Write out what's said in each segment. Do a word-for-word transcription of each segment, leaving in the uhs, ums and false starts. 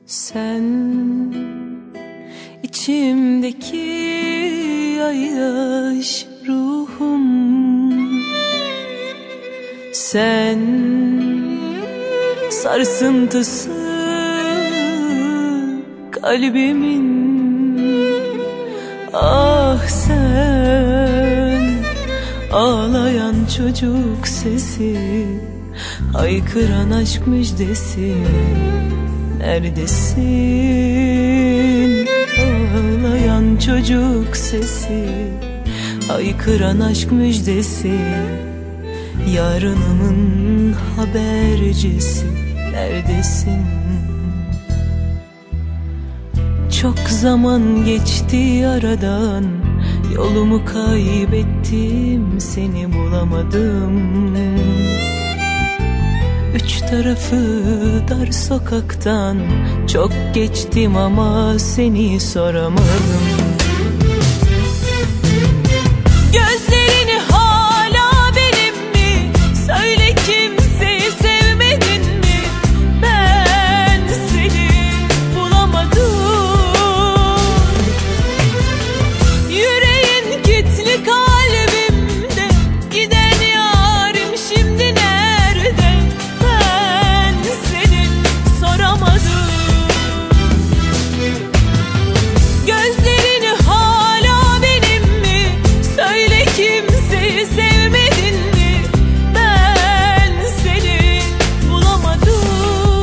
Sen içimdeki ayyaş ruhum, sen sarsıntısı kalbimin. Ah sen ağlayan çocuk sesi, haykıran aşk müjdesi, neredesin? Ağlayan çocuk sesi, haykıran aşk müjdesi, yarınımın habercisi, neredesin? Çok zaman geçti aradan, yolumu kaybettim, seni bulamadım. Üç tarafı dar sokaktan çok geçtim ama seni soramadım. Gözlerini hala benim mi? Söyle kimseyi sevmedin mi? Ben seni bulamadım. Yüreğin kilitli kalbimde, giden yarim şimdi nerede? Ben seni soramadım. Gözlerini hala benim mi? Söyle kimseyi sevmedin mi? Ben seni bulamadım.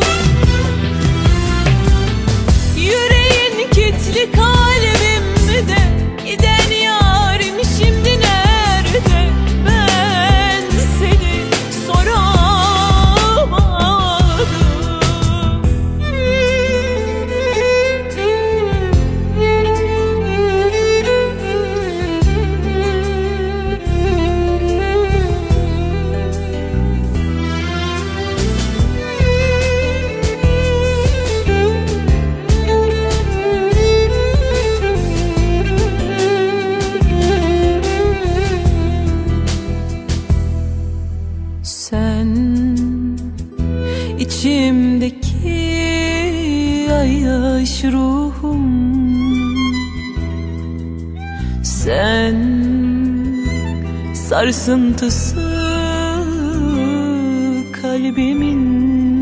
Yüreğin kilitli kalbimde, giden yarim şimdi nerede? Ben seni soramadım. Sen içimdeki ayyaş ruhum, sen sarsıntısı kalbimin.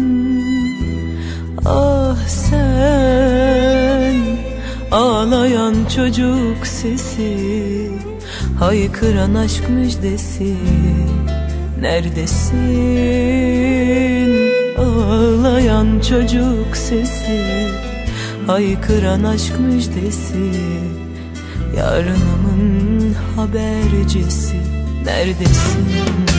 Ah sen ağlayan çocuk sesi, haykıran aşk müjdesi, neredesin? Ağlayan çocuk sesi, haykıran aşk müjdesi, yarınımın habercisi, neredesin?